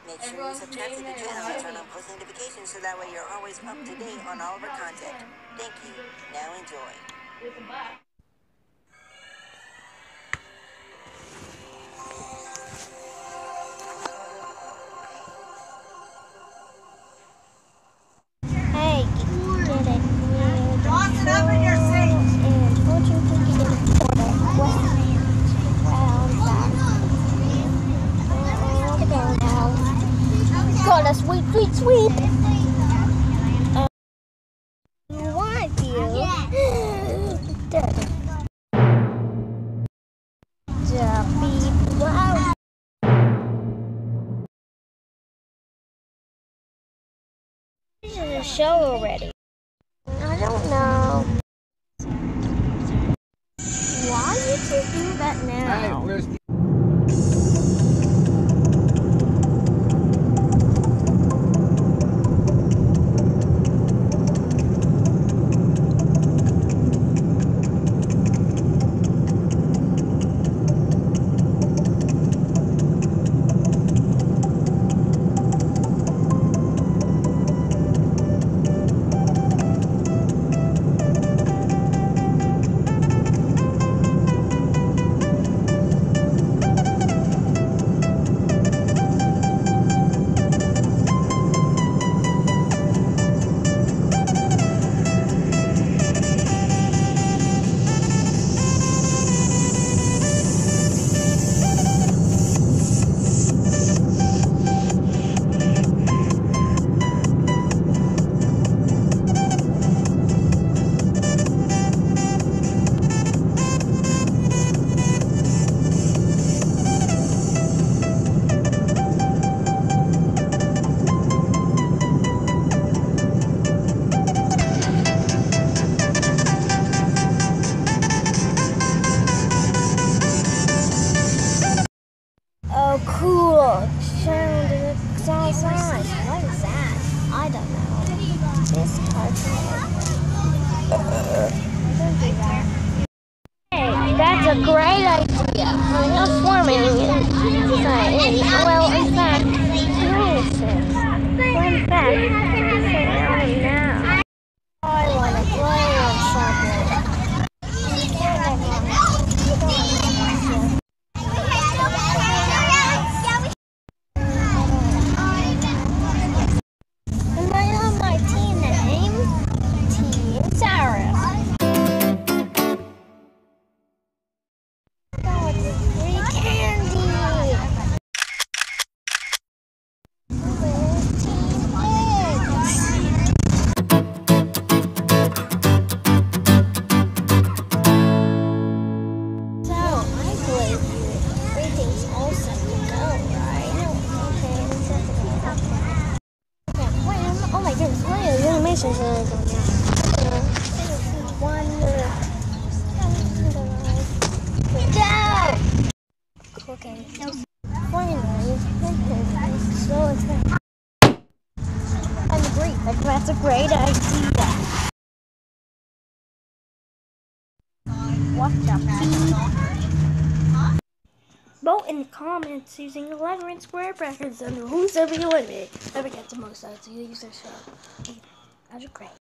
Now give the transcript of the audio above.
Make sure you subscribe to the channel and turn on post notifications so that way you're always up to date on all of our content. Thank you. Now enjoy. Hey, get it. Toss it up in your sink. And fortune cookie in a quarter. Round back. All to go now. Got a sweet, sweet, sweet. What, you? Dead. Jumpy blow. This is a show already. I don't know. Why did you do that now? Hey, Oh, cool. Sound sign. What is that? I don't know. This cartoon. Don't do that. Hey, that's a great idea. I'm not swarming inside. Well, in fact, nonsense. Fun fact, now. I want to play on something. Okay. Finally, so excited. I'm great. That's a great idea. What the beep? Vote in the comments using the letter and square brackets under who's every limit. Whoever gets the most out of the user show. That's great.